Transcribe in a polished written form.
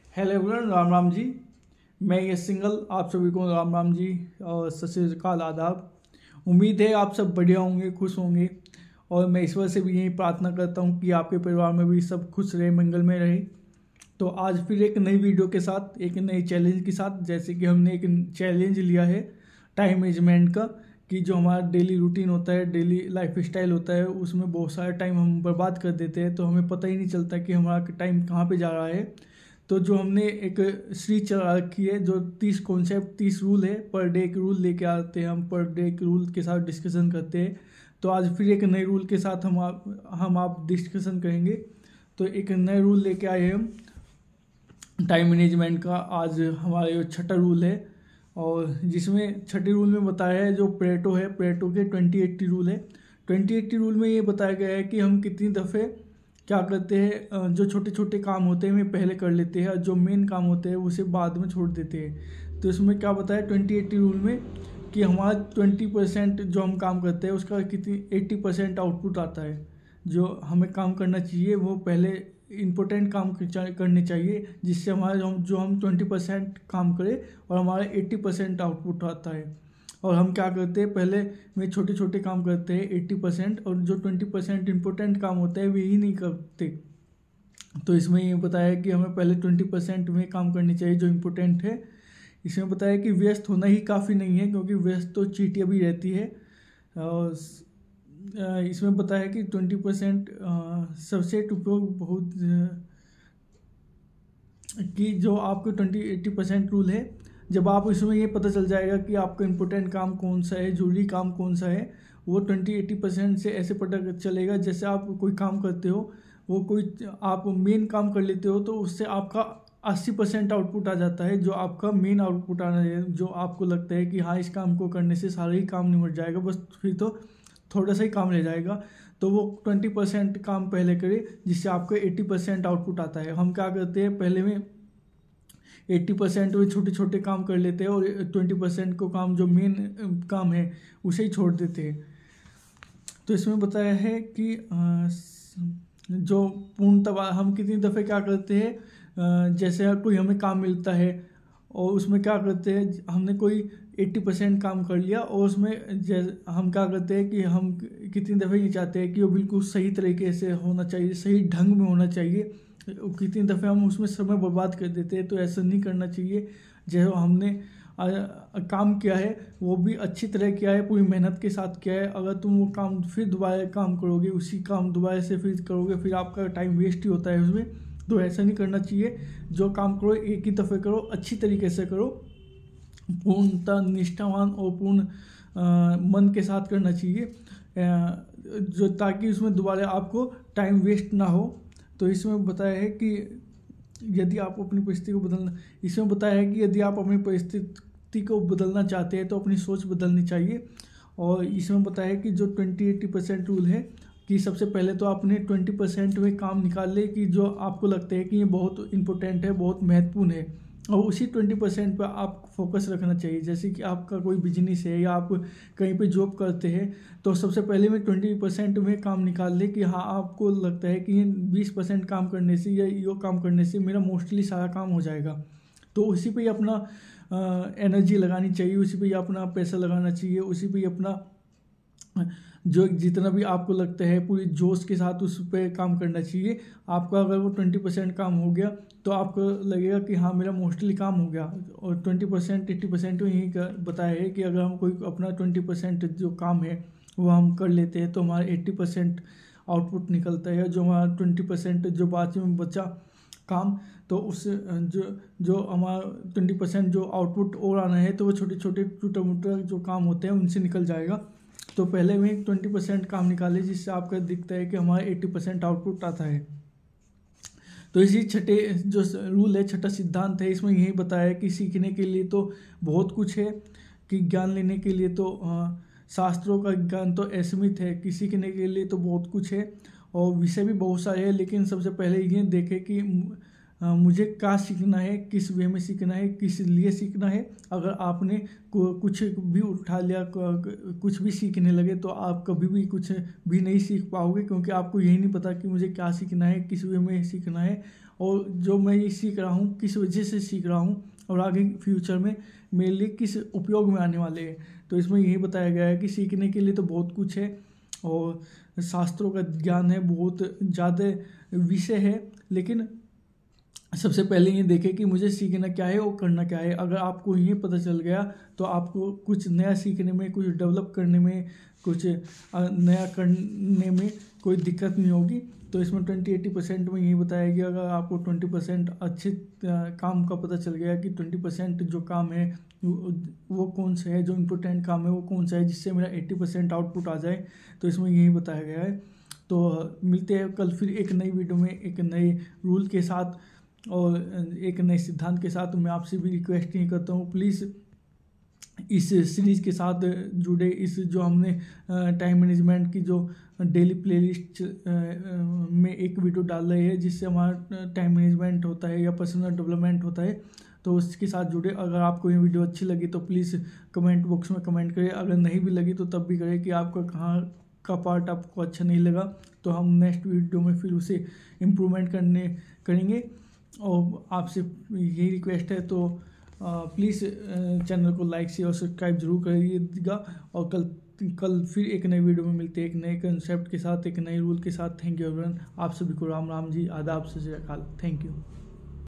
Hello everyone, Ram Ram ji. मैं ये single आप सभी को राम राम जी और सत श्री अकाल, आदाब। उम्मीद है आप सब बढ़िया होंगे, खुश होंगे। और मैं ईश्वर से भी यही प्रार्थना करता हूँ कि आपके परिवार में भी सब खुश रहे, मंगल में रहे। तो आज फिर एक नई वीडियो के साथ, एक नई चैलेंज के साथ, जैसे कि हमने एक चैलेंज लिया है टाइम मैनेजमेंट का, कि जो हमारा डेली रूटीन होता है, डेली लाइफ स्टाइल होता है, उसमें बहुत सारा टाइम हम बर्बाद कर देते हैं, तो हमें पता ही नहीं चलता कि हमारा टाइम कहाँ पे जा रहा है। तो जो हमने एक सीरीज चला रखी है, जो 30 कॉन्सेप्ट 30 रूल है, पर डे एक रूल लेके आते हैं, हम पर डे एक रूल के साथ डिस्कशन करते हैं। तो आज फिर एक नए रूल के साथ हम आप डिस्कशन करेंगे। तो एक नए रूल लेके आए हैं हम टाइम मैनेजमेंट का। आज हमारा ये छठा रूल है, और जिसमें छठे रूल में बताया है, जो प्रेटो है, प्रेटो के 20-80 रूल है। 20-80 रूल में ये बताया गया है कि हम कितनी दफ़े क्या करते हैं, जो छोटे छोटे काम होते हैं वे पहले कर लेते हैं, और जो मेन काम होते हैं उसे बाद में छोड़ देते हैं। तो इसमें क्या बताया 20-80 रूल में, कि हमारा 20% जो हम काम करते हैं उसका कितनी 80% आउटपुट आता है। जो हमें काम करना चाहिए वो पहले इम्पोर्टेंट काम करने चाहिए, जिससे हमारा जो हम 20% काम करें और हमारा 80% आउटपुट आता है। और हम क्या करते हैं, पहले में छोटे छोटे काम करते हैं 80%, और जो 20% इम्पोर्टेंट काम होता है वे ही नहीं करते। तो इसमें ये बताया कि हमें पहले 20% में काम करनी चाहिए जो इम्पोर्टेंट है। इसमें बताया कि व्यस्त होना ही काफ़ी नहीं है, क्योंकि व्यस्त तो चींटियाँ भी रहती है। और इसमें बताया कि 20% सबसे उपयोग बहुत कि जो आपके 20-80% रूल है, जब आप इसमें ये पता चल जाएगा कि आपका इम्पोर्टेंट काम कौन सा है, जरूरी काम कौन सा है, वो 20-80% से ऐसे पता चलेगा। जैसे आप कोई काम करते हो, वो कोई आप मेन काम कर लेते हो, तो उससे आपका 80% आउटपुट आ जाता है, जो आपका मेन आउटपुट आना है, जो आपको लगता है कि हाँ इस काम को करने से सारा ही काम निपट जाएगा, बस फिर तो थोड़ा सा ही काम रह जाएगा। तो वो 20% काम पहले करे, जिससे आपको 80% आउटपुट आता है। हम क्या करते हैं, पहले में 80% में छोटे छोटे काम कर लेते हैं, और 20% को काम जो मेन काम है उसे ही छोड़ देते हैं। तो इसमें बताया है कि जो पूर्णतः हम कितनी दफ़े क्या करते हैं, जैसे कोई हमें काम मिलता है और उसमें क्या करते हैं, हमने कोई 80% काम कर लिया, और उसमें हम क्या करते हैं कि हम कितनी दफ़े ये चाहते हैं कि वो बिल्कुल सही तरीके से होना चाहिए, सही ढंग में होना चाहिए। कितनी दफ़े हम उसमें समय बर्बाद कर देते हैं। तो ऐसा नहीं करना चाहिए। जो हमने काम किया है वो भी अच्छी तरह किया है, पूरी मेहनत के साथ किया है। अगर तुम वो काम फिर दोबारा काम करोगे, उसी काम दोबारा से फिर करोगे, फिर आपका टाइम वेस्ट ही होता है उसमें। तो ऐसा नहीं करना चाहिए। जो काम करो एक ही दफ़े करो, अच्छी तरीके से करो, पूर्णतः निष्ठावान और पूर्ण मन के साथ करना चाहिए, जो ताकि उसमें दोबारा आपको टाइम वेस्ट ना हो। तो इसमें बताया है कि यदि आप अपनी परिस्थिति को बदलना इसमें बताया है कि यदि आप अपनी परिस्थिति को बदलना चाहते हैं तो अपनी सोच बदलनी चाहिए। और इसमें बताया है कि जो 20-80% रूल है, कि सबसे पहले तो आपने 20% में काम निकाल ले, कि जो आपको लगता है कि ये बहुत इंपॉर्टेंट है, बहुत महत्वपूर्ण है, और उसी 20% पर आप फोकस रखना चाहिए। जैसे कि आपका कोई बिजनेस है या आप कहीं पे जॉब करते हैं, तो सबसे पहले में 20% में काम निकाल ले, कि हाँ आपको लगता है कि ये 20% काम करने से या ये काम करने से मेरा मोस्टली सारा काम हो जाएगा। तो उसी पे ही अपना एनर्जी लगानी चाहिए, उसी पे ही अपना पैसा लगाना चाहिए, उसी पे ही अपना जो जितना भी आपको लगता है पूरी जोश के साथ उस पर काम करना चाहिए। आपका अगर वो 20% काम हो गया तो आपको लगेगा कि हाँ मेरा मोस्टली काम हो गया। और 20% 80% में यही बताया है कि अगर हम कोई अपना 20% जो काम है वो हम कर लेते हैं, तो हमारा 80% आउटपुट निकलता है। जो हमारा 20% जो बाद में बचा काम, तो उस जो हमारा 20% जो आउटपुट और आना है, तो वो छोटे छोटे छोटा मोटा जो काम होते हैं उनसे निकल जाएगा। तो पहले में 20% काम निकाले, जिससे आपका दिखता है कि हमारा 80% आउटपुट आता है। तो इसी छठे जो रूल है, छठा सिद्धांत है, इसमें यही बताया है कि सीखने के लिए तो बहुत कुछ है, कि ज्ञान लेने के लिए तो शास्त्रों का ज्ञान तो असीमित है, कि सीखने के लिए तो बहुत कुछ है और विषय भी बहुत सारे हैं। लेकिन सबसे पहले ये देखें कि मुझे क्या सीखना है, किस वे में सीखना है, किस लिए सीखना है। अगर आपने कुछ भी उठा लिया, कुछ भी सीखने लगे, तो आप कभी भी कुछ भी नहीं सीख पाओगे, क्योंकि आपको यही नहीं पता कि मुझे क्या सीखना है, किस वे में सीखना है, और जो मैं ये सीख रहा हूँ किस वजह से सीख रहा हूँ, और आगे फ्यूचर में मेरे लिए किस उपयोग में आने वाले हैं। तो इसमें यही बताया गया है कि सीखने के लिए तो बहुत कुछ है, और शास्त्रों का ज्ञान है, बहुत ज़्यादा विषय है, लेकिन सबसे पहले ये देखें कि मुझे सीखना क्या है और करना क्या है। अगर आपको ये पता चल गया तो आपको कुछ नया सीखने में, कुछ डेवलप करने में, कुछ नया करने में कोई दिक्कत नहीं होगी। तो इसमें 20-80% में यही बताया गया, अगर आपको 20% अच्छे काम का पता चल गया कि 20% जो काम है वो कौन सा है, जो इम्पोर्टेंट काम है वो कौन सा है, जिससे मेरा 80% आउटपुट आ जाए, तो इसमें यही बताया गया है। तो मिलते हैं कल फिर एक नई वीडियो में, एक नए रूल के साथ और एक नए सिद्धांत के साथ। मैं आपसे भी रिक्वेस्ट नहीं करता हूँ, प्लीज़ इस सीरीज़ के साथ जुड़े। इस जो हमने टाइम मैनेजमेंट की जो डेली प्लेलिस्ट में एक वीडियो डाल रहे हैं, जिससे हमारा टाइम मैनेजमेंट होता है या पर्सनल डेवलपमेंट होता है, तो उसके साथ जुड़े। अगर आपको ये वीडियो अच्छी लगी तो प्लीज़ कमेंट बॉक्स में कमेंट करें। अगर नहीं भी लगी तो तब भी करें कि आपका कहाँ का पार्ट आपको अच्छा नहीं लगा, तो हम नेक्स्ट वीडियो में फिर उसे इम्प्रूवमेंट करेंगे। और आपसे यही रिक्वेस्ट है, तो प्लीज़ चैनल को लाइक शेयर और सब्सक्राइब जरूर करिएगा। और कल फिर एक नई वीडियो में मिलते हैं, एक नए कंसेप्ट के साथ, एक नए रूल के साथ। Thank you everyone. आप सभी को राम राम जी, आदाब, सत श्री अकाल। Thank you.